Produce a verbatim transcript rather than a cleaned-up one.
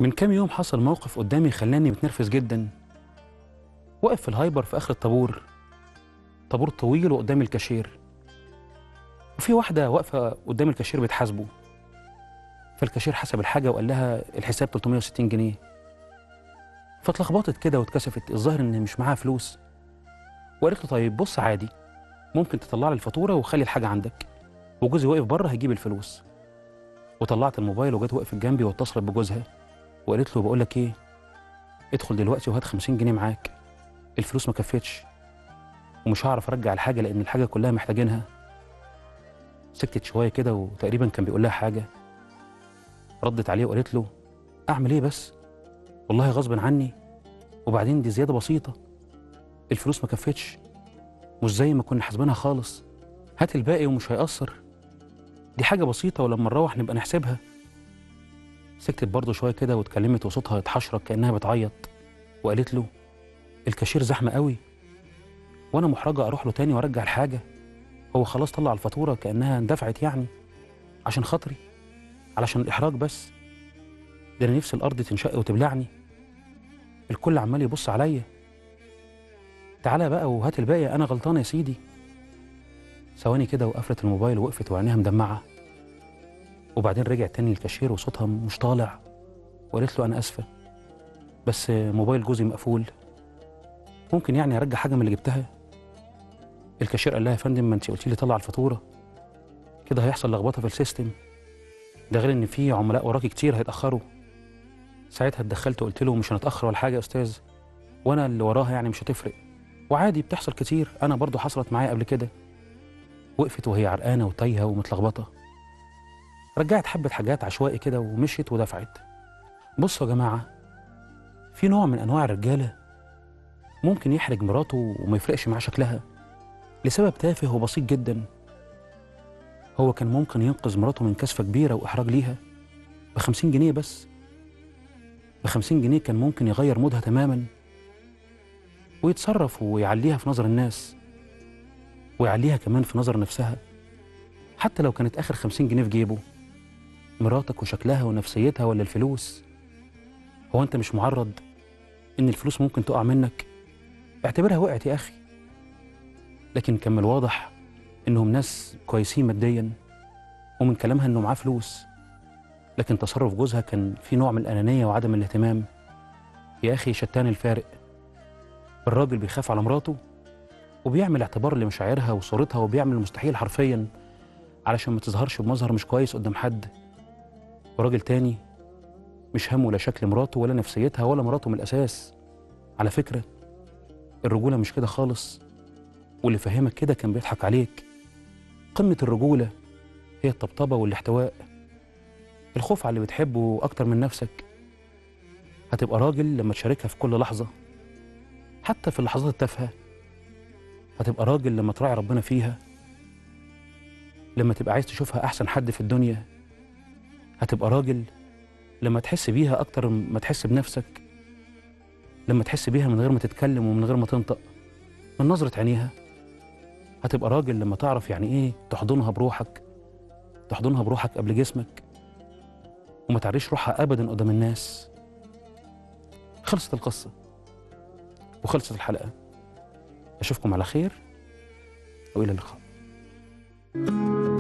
من كام يوم حصل موقف قدامي خلاني متنرفز جدا. واقف في الهايبر في آخر الطابور، طابور طويل وقدام الكاشير، وفي واحدة واقفة قدام الكاشير بتحاسبه. فالكاشير حسب الحاجة وقال لها الحساب ثلاثمية وستين جنيه. فاتلخبطت كده واتكسفت، الظاهر إن مش معاها فلوس. وقالت له طيب بص عادي، ممكن تطلع لي الفاتورة وخلي الحاجة عندك، وجوزي واقف بره هيجيب الفلوس. وطلعت الموبايل وجت وقفت جنبي واتصلت بجوزها وقالت له بقول لك ايه، ادخل دلوقتي وهات خمسين جنيه معاك، الفلوس ما كفتش ومش هعرف ارجع الحاجه لان الحاجه كلها محتاجينها. سكتت شويه كده وتقريبا كان بيقول لها حاجه. ردت عليه وقالت له اعمل ايه بس، والله غصب عني، وبعدين دي زياده بسيطه، الفلوس ما كفتش مش زي ما كنا حاسبينها خالص، هات الباقي ومش هيأثر، دي حاجه بسيطه ولما نروح نبقى نحسبها. سكتت برضه شويه كده واتكلمت وصوتها اتحشرك كانها بتعيط وقالت له الكاشير زحمه قوي وانا محرجه اروح له تاني وارجع الحاجه، هو خلاص طلع الفاتوره كانها اندفعت يعني، عشان خاطري، علشان الاحراج بس، ده انا نفسي الارض تنشق وتبلعني، الكل عمال يبص عليا، تعالى بقى وهات الباقي انا غلطانه يا سيدي. ثواني كده وقفلت الموبايل ووقفت وعينيها مدمعه، وبعدين رجعت تاني للكاشير وصوتها مش طالع وقالت له انا اسفه بس موبايل جوزي مقفول، ممكن يعني ارجع حاجه من اللي جبتها. الكاشير قال لها يا فندم ما انت قلتي لي طلع الفاتوره، كده هيحصل لخبطه في السيستم، ده غير ان في عملاء وراكي كتير هيتاخروا. ساعتها اتدخلت وقلت له مش هنتاخر ولا حاجه يا استاذ، وانا اللي وراها يعني مش هتفرق، وعادي بتحصل كتير، انا برضو حصلت معايا قبل كده. وقفت وهي عرقانه وتايهه ومتلخبطه، رجعت حبه حاجات عشوائي كده ومشيت ودفعت. بصوا يا جماعه، في نوع من انواع الرجاله ممكن يحرج مراته وما يفرقش معاه شكلها لسبب تافه وبسيط جدا. هو كان ممكن ينقذ مراته من كسفه كبيره واحراج ليها بخمسين جنيه بس. بخمسين جنيه كان ممكن يغير مودها تماما ويتصرف ويعليها في نظر الناس ويعليها كمان في نظر نفسها، حتى لو كانت آخر خمسين جنيه في جيبه. مراتك وشكلها ونفسيتها ولا الفلوس؟ هو أنت مش معرض إن الفلوس ممكن تقع منك؟ اعتبرها وقعت يا أخي. لكن كان من الواضح إنهم ناس كويسين ماديا، ومن كلامها إنه معاه فلوس، لكن تصرف جوزها كان فيه نوع من الأنانية وعدم الاهتمام. يا أخي شتان الفارق، الراجل بيخاف على مراته وبيعمل اعتبار لمشاعرها وصورتها وبيعمل المستحيل حرفيا علشان ما تظهرش بمظهر مش كويس قدام حد، وراجل تاني مش همه لا شكل مراته ولا نفسيتها ولا مراته من الأساس. على فكرة الرجولة مش كده خالص، واللي فهمك كده كان بيضحك عليك. قمة الرجولة هي الطبطبة والاحتواء، الخوف على اللي بتحبه أكتر من نفسك. هتبقى راجل لما تشاركها في كل لحظة، حتى في اللحظات التافهة. هتبقى راجل لما تراعي ربنا فيها، لما تبقى عايز تشوفها أحسن حد في الدنيا. هتبقى راجل لما تحس بيها أكتر ما تحس بنفسك، لما تحس بيها من غير ما تتكلم ومن غير ما تنطق، من نظرة عينيها. هتبقى راجل لما تعرف يعني إيه تحضنها بروحك، تحضنها بروحك قبل جسمك، وما تعريش روحها أبدا قدام الناس. خلصت القصة وخلصت الحلقة، أشوفكم على خير وإلى اللقاء.